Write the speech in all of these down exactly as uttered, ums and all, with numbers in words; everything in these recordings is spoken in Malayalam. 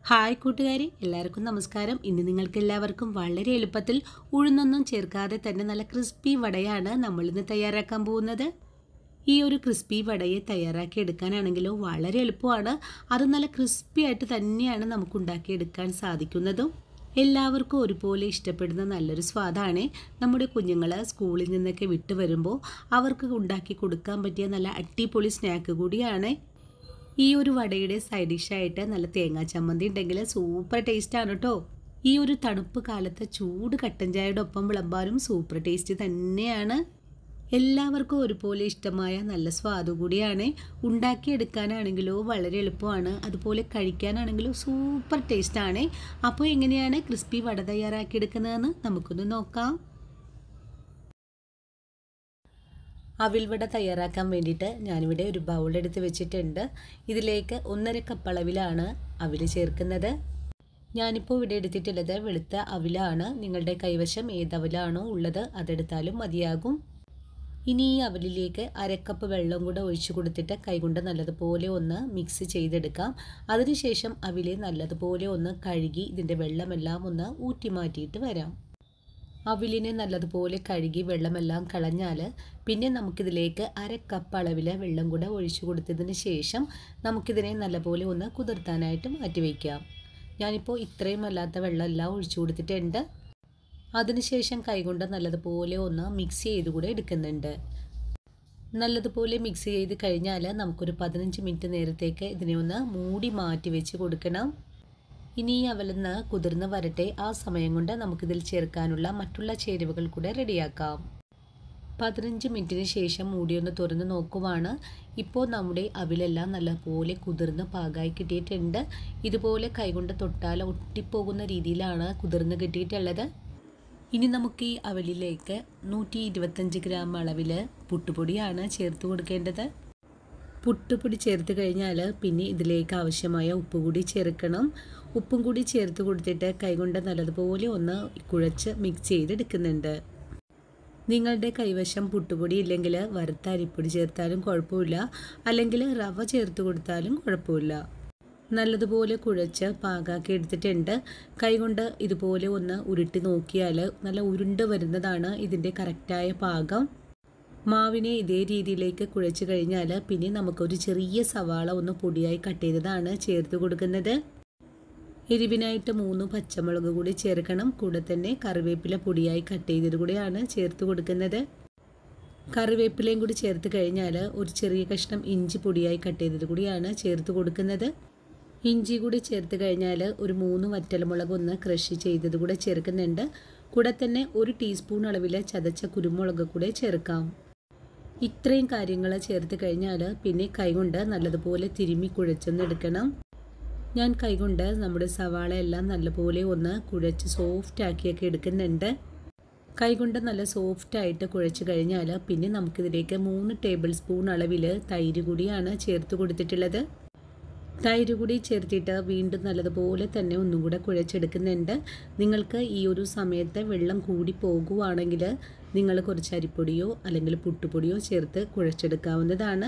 ഹായ് കൂട്ടുകാരി, എല്ലാവർക്കും നമസ്കാരം. ഇന്ന് നിങ്ങൾക്ക് എല്ലാവർക്കും വളരെ എളുപ്പത്തിൽ ഉഴുന്നൊന്നും ചേർക്കാതെ തന്നെ നല്ല ക്രിസ്പി വടയാണ് നമ്മൾ ഇന്ന് തയ്യാറാക്കാൻ പോകുന്നത്. ഈ ഒരു ക്രിസ്പി വടയെ തയ്യാറാക്കി എടുക്കാനാണെങ്കിലോ വളരെ എളുപ്പമാണ്. അത് നല്ല ക്രിസ്പി ആയിട്ട് തന്നെയാണ് നമുക്ക് ഉണ്ടാക്കിയെടുക്കാൻ സാധിക്കുന്നതും. എല്ലാവർക്കും ഒരുപോലെ ഇഷ്ടപ്പെടുന്ന നല്ലൊരു സ്വാദാണ്. നമ്മുടെ കുഞ്ഞുങ്ങൾ സ്കൂളിൽ നിന്നൊക്കെ വിട്ടു വരുമ്പോൾ അവർക്ക് ഉണ്ടാക്കി കൊടുക്കാൻ പറ്റിയ നല്ല അടിപൊളി സ്നാക്ക് കൂടിയാണ്. ഈ ഒരു വടയുടെ സൈഡ് ഡിഷായിട്ട് നല്ല തേങ്ങാ ചമ്മന്തി ഉണ്ടെങ്കിൽ സൂപ്പർ ടേസ്റ്റാണ് കേട്ടോ. ഈ ഒരു തണുപ്പ് കാലത്ത് ചൂട് കട്ടൻ ചായയുടെ ഒപ്പം വിളമ്പാനും സൂപ്പർ ടേസ്റ്റ് തന്നെയാണ്. എല്ലാവർക്കും ഒരുപോലെ ഇഷ്ടമായ നല്ല സ്വാദു കൂടിയാണ്. ഉണ്ടാക്കിയെടുക്കാനാണെങ്കിലോ വളരെ എളുപ്പമാണ്, അതുപോലെ കഴിക്കാനാണെങ്കിലോ സൂപ്പർ ടേസ്റ്റാണ്. അപ്പോൾ എങ്ങനെയാണ് ക്രിസ്പി വട തയ്യാറാക്കിയെടുക്കുന്നതെന്ന് നമുക്കൊന്ന് നോക്കാം. അവിൽ വട തയ്യാറാക്കാൻ വേണ്ടിയിട്ട് ഞാനിവിടെ ഒരു ബൗൾ എടുത്ത് വെച്ചിട്ടുണ്ട്. ഇതിലേക്ക് ഒന്നര കപ്പ് അളവിലാണ് അവിൽ ചേർക്കുന്നത്. ഞാനിപ്പോൾ ഇവിടെ എടുത്തിട്ടുള്ളത് വെളുത്ത അവിലാണ്. നിങ്ങളുടെ കൈവശം ഏതവിലാണോ ഉള്ളത് അതെടുത്താലും മതിയാകും. ഇനി ഈ അവിലിലേക്ക് അരക്കപ്പ് വെള്ളം കൂടെ ഒഴിച്ചു കൊടുത്തിട്ട് കൈകൊണ്ട് നല്ലതുപോലെ ഒന്ന് മിക്സ് ചെയ്തെടുക്കാം. അതിനുശേഷം അവിലെ നല്ലതുപോലെ ഒന്ന് കഴുകി ഇതിൻ്റെ വെള്ളമെല്ലാം ഒന്ന് ഊറ്റി മാറ്റിയിട്ട് വരാം. അവിലിനെ നല്ലതുപോലെ കഴുകി വെള്ളമെല്ലാം കളഞ്ഞാൽ പിന്നെ നമുക്കിതിലേക്ക് അര കപ്പ് അളവിൽ വെള്ളം കൂടെ ഒഴിച്ചു കൊടുത്തതിന് ശേഷം നമുക്കിതിനെ നല്ലപോലെ ഒന്ന് കുതിർത്താനായിട്ട് മാറ്റി വയ്ക്കാം. ഞാനിപ്പോൾ ഇത്രയും അല്ലാത്ത വെള്ളമെല്ലാം ഒഴിച്ചു കൊടുത്തിട്ടുണ്ട്. അതിനുശേഷം കൈകൊണ്ട് നല്ലതുപോലെ ഒന്ന് മിക്സ് ചെയ്ത് കൂടെ എടുക്കുന്നുണ്ട്. നല്ലതുപോലെ മിക്സ് ചെയ്ത് കഴിഞ്ഞാൽ നമുക്കൊരു പതിനഞ്ച് മിനിറ്റ് നേരത്തേക്ക് ഇതിനെ ഒന്ന് മൂടി മാറ്റി വെച്ച് കൊടുക്കണം. ഇനി അവലൊന്ന് കുതിർന്ന് വരട്ടെ. ആ സമയം കൊണ്ട് നമുക്കിതിൽ ചേർക്കാനുള്ള മറ്റുള്ള ചേരുവകൾ കൂടെ റെഡിയാക്കാം. പതിനഞ്ച് മിനിറ്റിന് ശേഷം മൂടിയൊന്ന് തുറന്ന് നോക്കുവാണ്. ഇപ്പോൾ നമ്മുടെ അവിലെല്ലാം നല്ലപോലെ കുതിർന്ന് പാകമായി കിട്ടിയിട്ടുണ്ട്. ഇതുപോലെ കൈകൊണ്ട് തൊട്ടാൽ ഒട്ടിപ്പോകുന്ന രീതിയിലാണ് കുതിർന്ന് കിട്ടിയിട്ടുള്ളത്. ഇനി നമുക്ക് ഈ അവലിലേക്ക് നൂറ്റി ഇരുപത്തഞ്ച് ഗ്രാം അളവിൽ പുട്ടുപൊടിയാണ് ചേർത്ത് കൊടുക്കേണ്ടത്. പുട്ടുപൊടി ചേർത്ത് കഴിഞ്ഞാൽ പിന്നെ ഇതിലേക്ക് ആവശ്യമായ ഉപ്പ് കൂടി ചേർക്കണം. ഉപ്പും കൂടി ചേർത്ത് കൊടുത്തിട്ട് കൈകൊണ്ട് നല്ലതുപോലെ ഒന്ന് കുഴച്ച് മിക്സ് ചെയ്തെടുക്കുന്നുണ്ട്. നിങ്ങളുടെ കൈവശം പുട്ടുപൊടി ഇല്ലെങ്കിൽ വറുത്ത അരിപ്പൊടി ചേർത്താലും കുഴപ്പമില്ല, അല്ലെങ്കിൽ റവ ചേർത്ത് കൊടുത്താലും കുഴപ്പമില്ല. നല്ലതുപോലെ കുഴച്ച് പാകാക്കി എടുത്തിട്ടുണ്ട്. കൈകൊണ്ട് ഇതുപോലെ ഒന്ന് ഉരുട്ടി നോക്കിയാൽ നല്ല ഉരുണ്ട് വരുന്നതാണ് ഇതിൻ്റെ കറക്റ്റായ പാകം. മാവിനെ ഇതേ രീതിയിലേക്ക് കുഴച്ച് കഴിഞ്ഞാൽ പിന്നെ നമുക്കൊരു ചെറിയ സവാള ഒന്ന് പൊടിയായി കട്ട് ചെയ്തതാണ് ചേർത്ത് കൊടുക്കുന്നത്. എരിവിനായിട്ട് മൂന്ന് പച്ചമുളക് കൂടി ചേർക്കണം. കൂടെ തന്നെ കറിവേപ്പില പൊടിയായി കട്ട് ചെയ്തത് കൂടിയാണ് ചേർത്ത് കൊടുക്കുന്നത്. കറിവേപ്പിലയും കൂടി ചേർത്ത് കഴിഞ്ഞാൽ ഒരു ചെറിയ കഷ്ണം ഇഞ്ചി പൊടിയായി കട്ട് ചെയ്തത് കൂടിയാണ് ചേർത്ത് കൊടുക്കുന്നത്. ഇഞ്ചി കൂടി ചേർത്ത് കഴിഞ്ഞാൽ ഒരു മൂന്ന് വറ്റൽമുളക് ഒന്ന് ക്രഷ് ചെയ്തത് കൂടെ ചേർക്കുന്നുണ്ട്. കൂടെ തന്നെ ഒരു ടീസ്പൂൺ അളവിൽ ചതച്ച കുരുമുളക് കൂടെ ചേർക്കാം. ഇത്രയും കാര്യങ്ങൾ ചേർത്ത് കഴിഞ്ഞാൽ പിന്നെ കൈകൊണ്ട് നല്ലതുപോലെ തിരുമ്മി കുഴച്ചൊന്നെടുക്കണം. ഞാൻ കൈകൊണ്ട് നമ്മുടെ സവാള എല്ലാം നല്ലപോലെ ഒന്ന് കുഴച്ച് സോഫ്റ്റ് ആക്കിയൊക്കെ എടുക്കുന്നുണ്ട്. കൈകൊണ്ട് നല്ല സോഫ്റ്റായിട്ട് കുഴച്ച് കഴിഞ്ഞാൽ പിന്നെ നമുക്കിതിലേക്ക് മൂന്ന് ടേബിൾ സ്പൂൺ അളവിൽ തൈര് കൂടിയാണ് ചേർത്ത് കൊടുത്തിട്ടുള്ളത്. തൈര് കൂടി ചേർത്തിട്ട് വീണ്ടും നല്ലതുപോലെ തന്നെ ഒന്നും കൂടെ കുഴച്ചെടുക്കുന്നുണ്ട്. നിങ്ങൾക്ക് ഈ ഒരു സമയത്ത് വെള്ളം കൂടി പോകുവാണെങ്കിൽ നിങ്ങൾ കുറച്ച് അരിപ്പൊടിയോ അല്ലെങ്കിൽ പുട്ടുപൊടിയോ ചേർത്ത് കുഴച്ചെടുക്കാവുന്നതാണ്.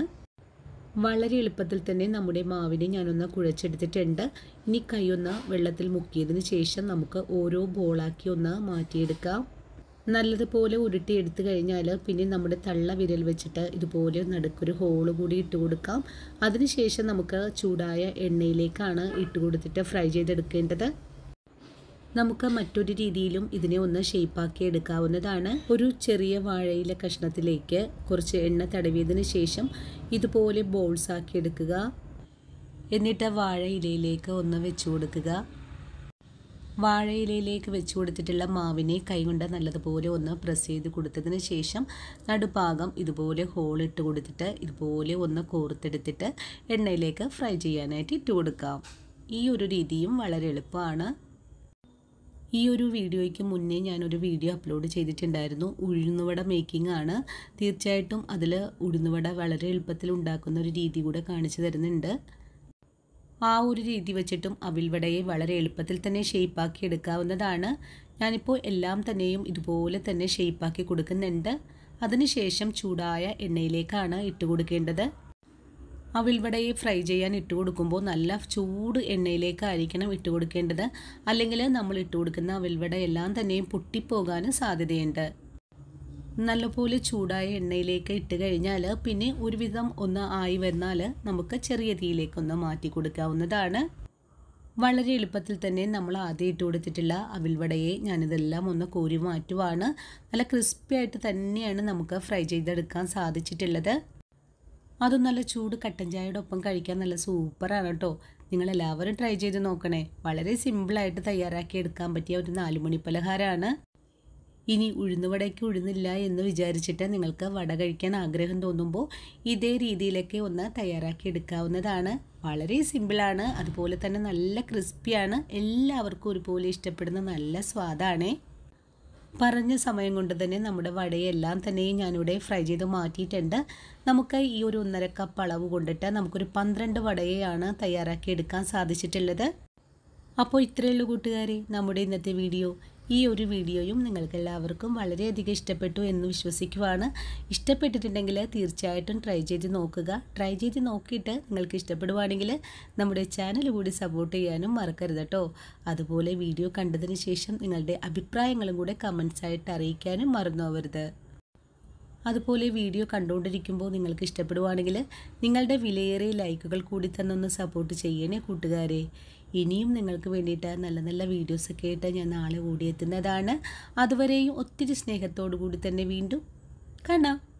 വളരെ എളുപ്പത്തിൽ തന്നെ നമ്മുടെ മാവിനെ ഞാനൊന്ന് കുഴച്ചെടുത്തിട്ടുണ്ട്. ഇനി കൈയൊന്ന് വെള്ളത്തിൽ മുക്കിയതിന് ശേഷം നമുക്ക് ഓരോ ബോളാക്കി ഒന്ന് മാറ്റിയെടുക്കാം. നല്ലതുപോലെ ഉരുട്ടിയെടുത്ത് കഴിഞ്ഞാൽ പിന്നെ നമ്മുടെ തള്ള വിരൽ വെച്ചിട്ട് ഇതുപോലെ നടുക്കൊരു ഹോള് കൂടി ഇട്ട് കൊടുക്കാം. അതിനുശേഷം നമുക്ക് ചൂടായ എണ്ണയിലേക്കാണ് ഇട്ട് കൊടുത്തിട്ട് ഫ്രൈ ചെയ്തെടുക്കേണ്ടത്. നമുക്ക് മറ്റൊരു രീതിയിലും ഇതിനെ ഒന്ന് ഷേപ്പാക്കി എടുക്കാവുന്നതാണ്. ഒരു ചെറിയ വാഴയില കഷ്ണത്തിലേക്ക് കുറച്ച് എണ്ണ തടവിയതിന് ശേഷം ഇതുപോലെ ബോൾസ് ആക്കി എടുക്കുക. എന്നിട്ട് വാഴയിലയിലേക്ക് ഒന്ന് വെച്ച് കൊടുക്കുക. വാഴയിലയിലേക്ക് വെച്ച് കൊടുത്തിട്ടുള്ള മാവിനെ കൈകൊണ്ട് നല്ലതുപോലെ ഒന്ന് പ്രസ് ചെയ്ത് കൊടുത്തതിന് ശേഷം നടുഭാഗം ഇതുപോലെ ഹോൾ ഇട്ട് കൊടുത്തിട്ട് ഇതുപോലെ ഒന്ന് കോർത്തെടുത്തിട്ട് എണ്ണയിലേക്ക് ഫ്രൈ ചെയ്യാനായിട്ട് ഇട്ട് കൊടുക്കാം. ഈ ഒരു രീതിയും വളരെ എളുപ്പമാണ്. ഈ ഒരു വീഡിയോയ്ക്ക് മുന്നേ ഞാനൊരു വീഡിയോ അപ്ലോഡ് ചെയ്തിട്ടുണ്ടായിരുന്നു. ഉഴുന്നുവട മേക്കിംഗ് ആണ്. തീർച്ചയായിട്ടും അതിൽ ഉഴുന്നുവട വളരെ എളുപ്പത്തിൽ ഉണ്ടാക്കുന്ന ഒരു രീതി കൂടെ കാണിച്ചു തരുന്നുണ്ട്. ആ ഒരു രീതി വെച്ചിട്ടും അവിൽ വടയെ വളരെ എളുപ്പത്തിൽ തന്നെ ഷേപ്പാക്കി എടുക്കാവുന്നതാണ്. ഞാനിപ്പോൾ എല്ലാം തന്നെയും ഇതുപോലെ തന്നെ ഷേപ്പാക്കി കൊടുക്കുന്നുണ്ട്. അതിനുശേഷം ചൂടായ എണ്ണയിലേക്കാണ് ഇട്ട് കൊടുക്കേണ്ടത്. അവിൽവടയെ ഫ്രൈ ചെയ്യാൻ ഇട്ട് കൊടുക്കുമ്പോൾ നല്ല ചൂട് എണ്ണയിലേക്കായിരിക്കണം ഇട്ട് കൊടുക്കേണ്ടത്. അല്ലെങ്കിൽ നമ്മൾ ഇട്ട് കൊടുക്കുന്ന അവിൽവട എല്ലാം തന്നെയും പൊട്ടിപ്പോകാനും സാധ്യതയുണ്ട്. നല്ലപോലെ ചൂടായ എണ്ണയിലേക്ക് ഇട്ട് കഴിഞ്ഞാൽ പിന്നെ ഒരുവിധം ഒന്ന് ആയി വന്നാൽ നമുക്ക് ചെറിയ തീയിലേക്കൊന്ന് മാറ്റി കൊടുക്കാവുന്നതാണ്. വളരെ എളുപ്പത്തിൽ തന്നെ നമ്മൾ ആദ്യം ഇട്ട് കൊടുത്തിട്ടുള്ള അവിൽവടയെ ഞാനിതെല്ലാം ഒന്ന് കോരി മാറ്റുവാണ്. നല്ല ക്രിസ്പി ആയിട്ട് തന്നെയാണ് നമുക്ക് ഫ്രൈ ചെയ്തെടുക്കാൻ സാധിച്ചിട്ടുള്ളത്. അതും നല്ല ചൂട് കട്ടൻ ചായയുടെ ഒപ്പം കഴിക്കാൻ നല്ല സൂപ്പറാണ് കേട്ടോ. നിങ്ങളെല്ലാവരും ട്രൈ ചെയ്ത് നോക്കണേ. വളരെ സിമ്പിളായിട്ട് തയ്യാറാക്കി എടുക്കാൻ പറ്റിയ ഒരു നാലുമണി പലഹാരമാണ്. ഇനി ഉഴുന്നുവടയ്ക്ക് ഉഴുന്നില്ല എന്ന് വിചാരിച്ചിട്ട് നിങ്ങൾക്ക് വട കഴിക്കാൻ ആഗ്രഹം തോന്നുമ്പോൾ ഇതേ രീതിയിലൊക്കെ ഒന്ന് തയ്യാറാക്കി എടുക്കാവുന്നതാണ്. വളരെ സിമ്പിളാണ്, അതുപോലെ തന്നെ നല്ല ക്രിസ്പിയാണ്. എല്ലാവർക്കും ഒരുപോലെ ഇഷ്ടപ്പെടുന്ന നല്ല സ്വാദാണ്. പറഞ്ഞ സമയം കൊണ്ട് തന്നെ നമ്മുടെ വടയെല്ലാം തന്നെയും ഞാനിവിടെ ഫ്രൈ ചെയ്ത് മാറ്റിയിട്ടുണ്ട്. നമുക്ക് ഈ ഒരു ഒന്നര കപ്പ് അളവ് കൊണ്ടിട്ട് നമുക്കൊരു പന്ത്രണ്ട് വടയെയാണ് തയ്യാറാക്കി എടുക്കാൻ സാധിച്ചിട്ടുള്ളത്. അപ്പോൾ ഇത്രയേ ഉള്ളൂ കൂട്ടുകാരെ നമ്മുടെ ഇന്നത്തെ വീഡിയോ. ഈ ഒരു വീഡിയോയും നിങ്ങൾക്ക് എല്ലാവർക്കും വളരെയധികം ഇഷ്ടപ്പെട്ടു എന്ന് വിശ്വസിക്കുവാണ്. ഇഷ്ടപ്പെട്ടിട്ടുണ്ടെങ്കിൽ തീർച്ചയായിട്ടും ട്രൈ ചെയ്ത് നോക്കുക. ട്രൈ ചെയ്ത് നോക്കിയിട്ട് നിങ്ങൾക്ക് ഇഷ്ടപ്പെടുവാണെങ്കിൽ നമ്മുടെ ചാനൽ കൂടി സപ്പോർട്ട് ചെയ്യാനും മറക്കരുത് കേട്ടോ. അതുപോലെ വീഡിയോ കണ്ടതിന് ശേഷം നിങ്ങളുടെ അഭിപ്രായങ്ങളും കൂടെ കമൻസായിട്ട് അറിയിക്കാനും മറന്നു പോകരുത്. അതുപോലെ വീഡിയോ കണ്ടുകൊണ്ടിരിക്കുമ്പോൾ നിങ്ങൾക്ക് ഇഷ്ടപ്പെടുവാണെങ്കിൽ നിങ്ങളുടെ വിലയേറിയ ലൈക്കുകൾ കൂടി തന്നൊന്ന് സപ്പോർട്ട് ചെയ്യണേ കൂട്ടുകാരെ. ഇനിയും നിങ്ങൾക്ക് വേണ്ടിയിട്ട് നല്ല നല്ല വീഡിയോസൊക്കെ ആയിട്ട് ഞാൻ നാളെ ഓടിയെത്തുന്നതാണ്. അതുവരെയും ഒത്തിരി സ്നേഹത്തോടു കൂടി തന്നെ വീണ്ടും കാണാം.